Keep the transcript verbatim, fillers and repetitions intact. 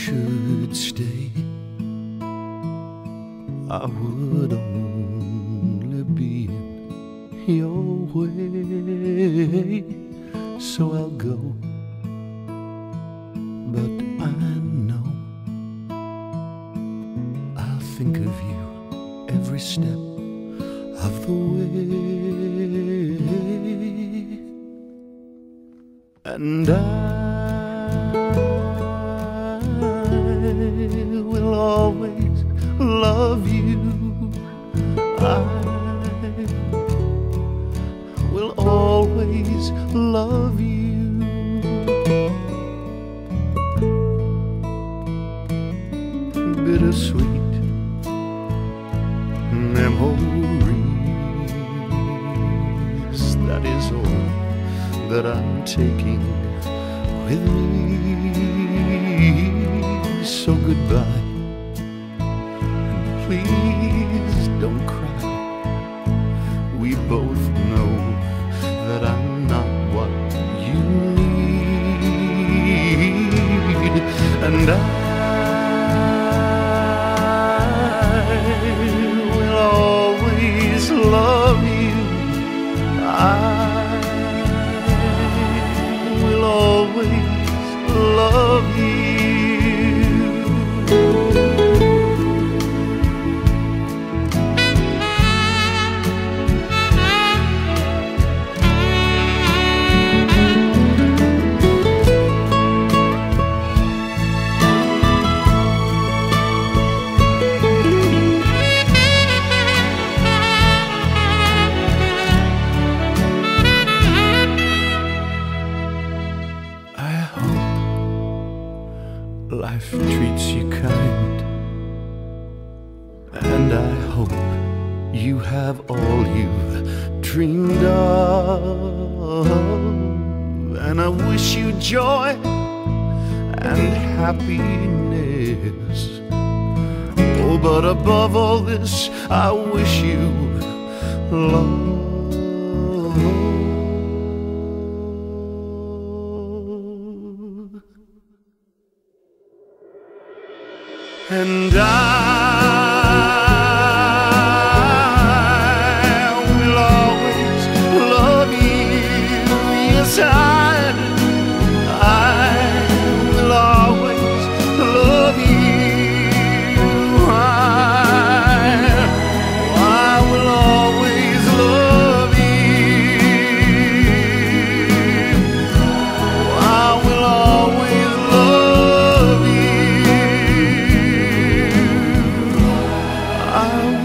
could stay, I would only be in your way. So I'll go, but I know I'll think of you every step of the way. And I will always love you. I will always love you. Bittersweet memories, that is all that I'm taking with me. So goodbye, and please don't cry. We both know that I'm not what you need. And I will always love you. I will always love you. Life treats you kind, and I hope you have all you've dreamed of. And I wish you joy and happiness. Oh, but above all this, I wish you love. And I will always love you. Yes, I, I will always love you. I, I will always love you. I will always love you. I